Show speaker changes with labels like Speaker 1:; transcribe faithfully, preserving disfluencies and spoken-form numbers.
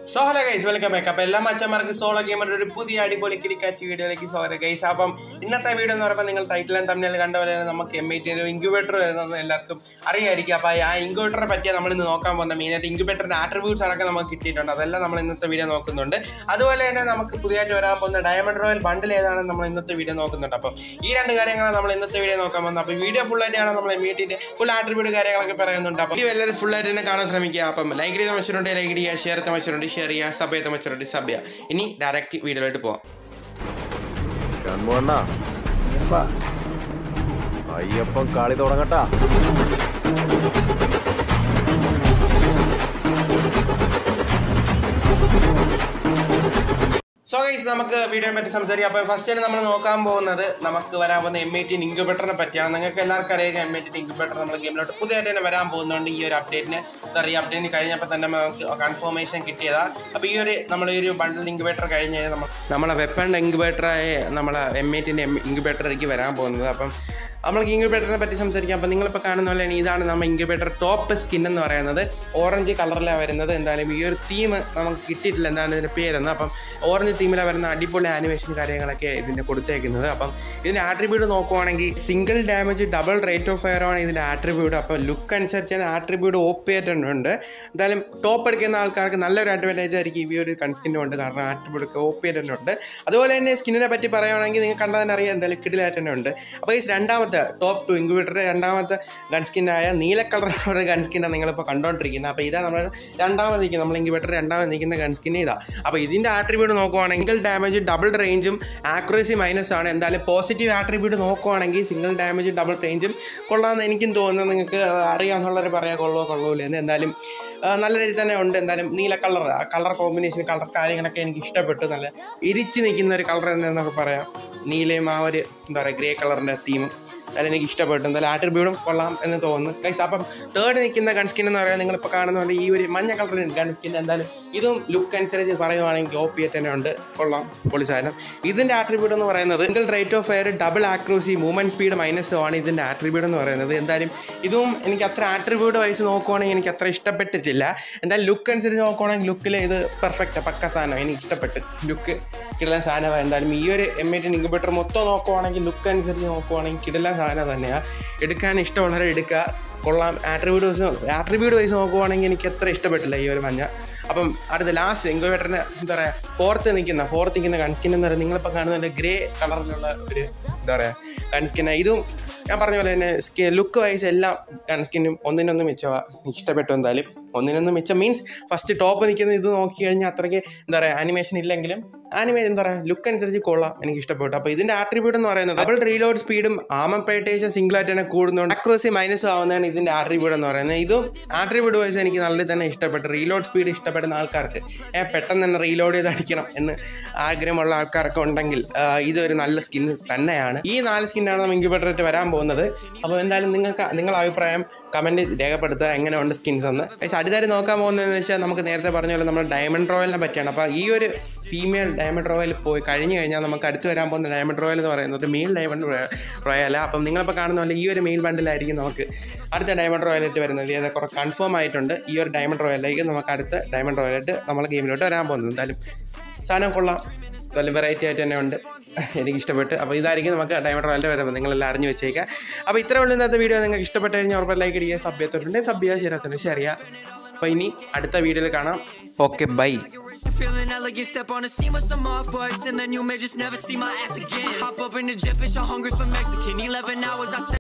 Speaker 1: So hello guys, welcome back. അപ്പോൾ എല്ലാ മച്ചന്മാർക്ക് solo ഗെയിമറുടെ ഒരു പുതിയ അടിപൊളി കിടിക്കാച്ചി വീഡിയോയിലേക്ക് സ്വാഗതം ഗൈസ്. അപ്പം ഇന്നത്തെ വീഡിയോ എന്ന് പറയുമ്പോൾ നിങ്ങൾ ടൈറ്റിലും തമ്മിൽ കണ്ട പോലെ നമുക്ക് എം എയ്റ്റീൻ ഇൻക്യുബേറ്റർ വരുന്നത് എല്ലാവർക്കും അറിയായിരിക്കും. അപ്പോൾ ആ ഇൻക്യുബേറ്ററെ പറ്റിയാണ് നമ്മൾ ഇന്ന് നോക്കാൻ പോകുന്നത്. മെയിനായിട്ട് ഇൻക്യുബേറ്ററിന്റെ ആട്രിബ്യൂട്ട്സ് അടക്കം നമുക്ക് കിട്ടിയിട്ടുണ്ട്. അതെല്ലാം നമ്മൾ ഇന്നത്തെ വീഡിയോ നോക്കുന്നുണ്ട്. അതുപോലെ തന്നെ നമുക്ക് പുതിയതായിട്ട് വരാൻ പോകുന്ന ഡയമണ്ട് റോയൽ ബണ്ടിൽ ഏതാണെന്ന് നമ്മൾ ഇന്നത്തെ വീഡിയോ നോക്കുന്നുണ്ട്. അപ്പോൾ ഈ രണ്ട് കാര്യങ്ങളാണ് നമ്മൾ ഇന്നത്തെ വീഡിയോ നോക്കാൻ പോകുന്നത്. അപ്പോൾ വീഡിയോ ഫുൾ ആയിട്ടാണ് നമ്മൾ എം എയ്റ്റീൻ്റെ ഫുൾ ആട്രിബ്യൂട്ട് കാര്യങ്ങളൊക്കെ പറയുന്നുണ്ട്. അപ്പോൾ വീഡിയോ എല്ലാവരും ഫുൾ ആയിട്ട് തന്നെ കാണാൻ ശ്രമിക്കുക. അപ്പം ലൈക്ക് ചെയ്ത മനുഷ്യരുണ്ട്, ലൈക്ക് ചെയ്യുക, ഷെയർ ചെയ്ത മനുഷ്യരുണ്ട്, ഷെയർ ചെയ്യുക, സബ് ചെയ്ത മനുഷ്യരുണ്ട്, സബ് ചെയ്യുക. ഇനി ഡയറക്റ്റ് വീഡിയോയിലോട്ട് പോവാം.
Speaker 2: അയ്യപ്പം കളി തുടങ്ങട്ടാ.
Speaker 1: സോ ഗൈസ്, നമുക്ക് വീഡിയോയെ പറ്റി സംസാരിക്കാം. അപ്പോൾ ഫസ്റ്റ് തന്നെ നമ്മൾ നോക്കാൻ പോകുന്നത് നമുക്ക് വരാൻ പോകുന്ന എം എയ്റ്റീൻ ഇൻക്യുബേറ്ററിനെ പറ്റിയാണ്. നിങ്ങൾക്ക് എല്ലാവർക്കും അറിയാം എം എയ്റ്റീൻ ഇൻക്യുബേറ്റർ നമ്മുടെ ഗെയിമിലോട്ട് പുതിയതായിട്ട് തന്നെ വരാൻ പോകുന്നുണ്ട്. ഈ ഒരു അപ്ഡേറ്റിന് എന്താ പറയുക, അപ്ഡേറ്റ് കഴിഞ്ഞപ്പോൾ തന്നെ നമുക്ക് കൺഫർമേഷൻ കിട്ടിയതാണ്. അപ്പോൾ ഈ ഒരു നമ്മുടെ ഈ ഒരു ബണ്ടിൽ ഇൻക്യുബേറ്റർ കഴിഞ്ഞ് കഴിഞ്ഞാൽ നമ്മൾ നമ്മളെ വെപ്പൺ ഇൻക്യുബേറ്ററായ നമ്മളെ എം എയ്റ്റീൻ്റെ ഇൻക്യുബേറ്ററിലേക്ക് വരാൻ പോകുന്നത്. അപ്പം നമ്മൾക്ക് ഇൻക്യുബേറ്ററിനെ പറ്റി സംസാരിക്കാം. അപ്പോൾ നിങ്ങളിപ്പോൾ കാണുന്ന പോലെ ഇതാണ് നമ്മൾ ഇൻക്യുബേറ്റർ ടോപ്പ് സ്കിൻ എന്ന് പറയുന്നത്. ഓറഞ്ച് കളറിലാണ് വരുന്നത്. എന്തായാലും ഈ ഒരു തീം നമുക്ക് കിട്ടിയിട്ടില്ല, എന്താണ് ഇതിൻ്റെ പേരെന്ന്. അപ്പം ഓറഞ്ച് തീമിലാണ് വരുന്ന അടിപൊളി ആനിമേഷൻ കാര്യങ്ങളൊക്കെ ഇതിൻ്റെ കൊടുത്തേക്കുന്നത്. അപ്പം ഇതിൻ്റെ ആട്രിബ്യൂട്ട് നോക്കുവാണെങ്കിൽ single damage double rate of fire ആണ് ഇതിൻ്റെ ആട്രിബ്യൂട്ട്. അപ്പോൾ ലുക്ക് അനുസരിച്ച് തന്നെ ആട്രിബ്യൂട്ട് ഓപ്പ് ചെയ്തിട്ടുണ്ട്. എന്തായാലും ടോപ്പ് എടുക്കുന്ന ആൾക്കാർക്ക് നല്ലൊരു അഡ്വാൻറ്റേജ് ആയിരിക്കും ഈ ഒരു കൺസ്കിന്നും ഉണ്ട്, കാരണം ആട്രിബ്യൂട്ട് ഒക്കെ ഓപ്പ് ചെയ്തിട്ടുണ്ട്. അതുപോലെ തന്നെ സ്കിന്നിനെ പറ്റി പറയുകയാണെങ്കിൽ നിങ്ങൾ കണ്ടാൽ തന്നെ അറിയാം, എന്തായാലും കിടിലായിട്ട് തന്നെ ഉണ്ട്. അപ്പോൾ ഈ രണ്ടാമത്തെ ടോപ്പ് ടു ഇൻക്യുബേറ്ററിൻ്റെ രണ്ടാമത്തെ ഗൺസ്കിന്നായ നീല കളറുള്ള ഗൺസ്കിന്നാണ് നിങ്ങളിപ്പോൾ കണ്ടുകൊണ്ടിരിക്കുന്നത്. അപ്പോൾ ഇതാ നമ്മൾ രണ്ടാമത് നിൽക്കുന്നത്, നമ്മൾ ഇൻക്യുബേറ്റർ രണ്ടാമത് നിൽക്കുന്ന ഗൺസ്കിന്ന് ഇതാ. അപ്പോൾ ഇതിൻ്റെ ആട്രിബ്യൂട്ട് നോക്കുവാണെങ്കിൽ ഡാമേജ് ഡബിൾ റേഞ്ചും ആക്യുറസി മൈനസ് ആണ്. എന്തായാലും പോസിറ്റീവ് ആട്രിബ്യൂട്ട് നോക്കുവാണെങ്കിൽ സിംഗിൾ ഡാമേജ് ഡബിൾ റേഞ്ചും കൊള്ളാമെന്ന് എനിക്കും തോന്നുന്നത്. നിങ്ങൾക്ക് അറിയാവുന്നവർ പറയാൻ കൊള്ളോ കൊള്ളൂല എന്ന്. എന്തായാലും നല്ല രീതിയിൽ തന്നെ ഉണ്ട്. എന്തായാലും നീല കളർ, ആ കളർ കോമ്പിനേഷൻ, കളർ കാര്യങ്ങളൊക്കെ എനിക്ക് ഇഷ്ടപ്പെട്ടു. നല്ല ഇരിച്ച് നിൽക്കുന്ന ഒരു കളർ എന്നൊക്കെ പറയാം. നീലയും ആ ഒരു എന്താ പറയുക ഗ്രേ കളറിൻ്റെ തീമും അതെല്ലാം എനിക്ക് ഇഷ്ടപ്പെട്ടു. എന്തായാലും ആട്രിബ്യൂട്ടും കൊള്ളാം എന്ന് തോന്നുന്നു ഗൈസ്. അപ്പം തേർഡ് നിൽക്കുന്ന ഗൺസ്കിൻ എന്ന് പറയാൻ നിങ്ങളിപ്പോൾ കാണുന്ന പോലെ ഈ ഒരു മഞ്ഞ കളറിൻ്റെ ഗൺസ്കിൻ, എന്തായാലും ഇതും ലുക്ക് അനുസരിച്ച് പറയുവാണെങ്കിൽ ഓപ്പിയായിട്ട് തന്നെ ഉണ്ട്, കൊള്ളാം, പൊളി സാധനം. ഇതിൻ്റെ ആട്രിബ്യൂട്ട് എന്ന് പറയുന്നത് single rate of fire double accuracy movement speed minus ആണ് ഇതിൻ്റെ ആട്രിബ്യൂട്ട് എന്ന് പറയുന്നത്. എന്തായാലും ഇതും എനിക്ക് അത്ര ആട്രിബ്യൂട്ട് വൈസ് നോക്കുവാണെങ്കിൽ എനിക്ക് അത്ര ഇഷ്ടപ്പെട്ടിട്ടില്ല. എന്തായാലും ലുക്ക് അനുസരിച്ച് നോക്കുവാണെങ്കിൽ ലുക്കിൽ ഇത് പെർഫെക്റ്റ് പക്ക സാധനം, എനിക്ക് ഇഷ്ടപ്പെട്ട് ലുക്ക് കിടലാൻ സാധനമാണ്. എന്തായാലും ഈ ഒരു എം എയ്റ്റീൻ ഇൻക്യുബേറ്റർ മൊത്തം നോക്കുവാണെങ്കിൽ ലുക്ക് അനുസരിച്ച് നോക്കുവാണെങ്കിൽ കിടലാൻ സാധനം തന്നെയാണ്. എടുക്കാൻ ഇഷ്ടമുള്ളവരെ എടുക്കുക, കൊള്ളാം. ആട്രിബ്യൂട്ട് വൈസ് ആട്രിബ്യൂട്ട് വൈസ് നോക്കുവാണെങ്കിൽ എനിക്ക് അത്ര ഇഷ്ടപ്പെട്ടില്ല ഈ ഒരു മഞ്ഞ. അപ്പം അടുത്ത ലാസ്റ്റ് ഇൻക്യുബേറ്ററിന് എന്താ പറയുക ഫോർത്ത് നിൽക്കുന്ന ഫോർത്ത് നിൽക്കുന്ന ഗൺസ്കിൻ എന്ന് പറയുന്നത് നിങ്ങളിപ്പോൾ കാണുന്നതിൻ്റെ ഗ്രേ കളറിലുള്ള ഒരു എന്താ പറയുക ഗൺസ്കിന്നാണ്. ഇതും ഞാൻ പറഞ്ഞ പോലെ തന്നെ സ്കി ലുക്ക് വൈസ് എല്ലാം ഗൺസ്കിന്നും ഒന്നിനൊന്നും മിച്ചമാണ്, ഇഷ്ടപ്പെട്ടു. എന്തായാലും ഒന്നിനൊന്നും മിച്ചം മീൻസ് ഫസ്റ്റ് ടോപ്പ് നിൽക്കുന്ന ഇത് നോക്കി കഴിഞ്ഞാൽ അത്രയ്ക്ക് എന്താ പറയുക ആനിമേഷൻ ഇല്ലെങ്കിലും ആനിമേ എന്താ പറയുക ലുക്ക് അനുസരിച്ച് കൊള്ളാം, എനിക്ക് ഇഷ്ടപ്പെട്ടു. അപ്പോൾ ഇതിൻ്റെ ആട്രിബ്യൂട്ട് എന്ന് പറയുന്നത് ഡബിൾ റീലോഡ് സ്പീഡും ആമം പ്രൈറ്റേഷൻ സിംഗിളായിട്ട് തന്നെ കൂടുന്നുണ്ട്, ആക്യുറസി മൈനസ് ആവുന്നതാണ് ഇതിൻ്റെ ആട്രിബ്യൂട്ട് എന്ന് പറയുന്നത്. ഇതും ആട്രിബ്യൂട്ട് വൈസ് എനിക്ക് നല്ല തന്നെ ഇഷ്ടപ്പെട്ടു. റീലോഡ് സ്പീഡ് ഇഷ്ടപ്പെടുന്ന ആൾക്കാർക്ക് പെട്ടെന്ന് തന്നെ റീലോഡ് ചെയ്ത് അടിക്കണം എന്ന് ആഗ്രഹമുള്ള ആൾക്കാരൊക്കെ ഉണ്ടെങ്കിൽ ഇതൊരു നല്ല സ്കിൻ തന്നെയാണ്. ഈ നാല് സ്കിന്നാണ് നമ്മൾ ഇൻക്യുബേറ്ററിൽ വരാൻ പോകുന്നത്. അപ്പോൾ എന്തായാലും നിങ്ങൾക്ക് നിങ്ങളുടെ അഭിപ്രായം കമൻറ്റ് രേഖപ്പെടുത്തുക, എങ്ങനെയുണ്ട് സ്കിൻസ് എന്ന്. അടുത്തായിട്ട് നോക്കാൻ പോകുന്നതെന്ന് വെച്ചാൽ നമുക്ക് നേരത്തെ പറഞ്ഞ പോലെ നമ്മൾ ഡയമണ്ട് റോയലിനെ പറ്റിയാണ്. അപ്പോൾ ഈ ഒരു ഫീമെയിൽ ഡയമണ്ട് റോയൽ പോയി കഴിഞ്ഞ് കഴിഞ്ഞാൽ നമുക്ക് അടുത്ത് വരാൻ പോകുന്ന ഡയമണ്ട് റോയൽ എന്ന് പറയുന്നത് മെയിൽ ഡയമണ്ട് റോയലാണ്. അപ്പം നിങ്ങളിപ്പോൾ കാണുന്ന പോലെ ഈ ഒരു മെയിൽ ബണ്ടിലായിരിക്കും നമുക്ക് അടുത്ത ഡയമണ്ട് റോയലായിട്ട് വരുന്നത്. ഇത് കുറേ കൺഫേം ആയിട്ടുണ്ട്. ഈ ഒരു ഡയമണ്ട് റോയലായിരിക്കും നമുക്ക് അടുത്ത ഡയമണ്ട് റോയലായിട്ട് നമ്മളെ ഗെയിമിലോട്ട് വരാൻ പോകുന്നത്. എന്തായാലും സാധനം കൊള്ളാം, എന്തായാലും വെറൈറ്റി ആയിട്ട് തന്നെ ഉണ്ട്, എനിക്ക് ഇഷ്ടപ്പെട്ട്. അപ്പോൾ ഇതായിരിക്കും നമുക്ക് ഡയമണ്ട് റോയലിൻ്റെ വരുമ്പോൾ നിങ്ങളെല്ലാം അറിഞ്ഞ് വെച്ചേക്കുക. അപ്പോൾ ഇത്ര ഉള്ള ഇന്നത്തെ വീഡിയോ നിങ്ങൾക്ക് ഇഷ്ടപ്പെട്ട് കഴിഞ്ഞാൽ ഉറപ്പ് ലൈക്ക് അടിക്കുക, സബ് ചെയ്തിട്ടുണ്ട് സബ് ചെയ്യുക, ശരിയാത്തുണ്ട് ശരിയാ. അപ്പോൾ ഇനി അടുത്ത വീഡിയോയിൽ കാണാം. Okay, bye.
Speaker 3: Feeling elegant, step on the scene with some off whites, and then you may just never see my ass again. Hop up in the jet, bitch, I'm hungry for Mexican. eleven hours, I